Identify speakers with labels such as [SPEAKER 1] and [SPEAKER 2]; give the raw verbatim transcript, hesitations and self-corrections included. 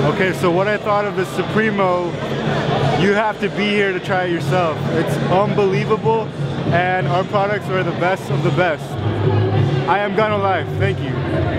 [SPEAKER 1] Okay, so what I thought of the Supremo, you have to be here to try it yourself. It's unbelievable, and our products are the best of the best. I am Ganolife. Thank you.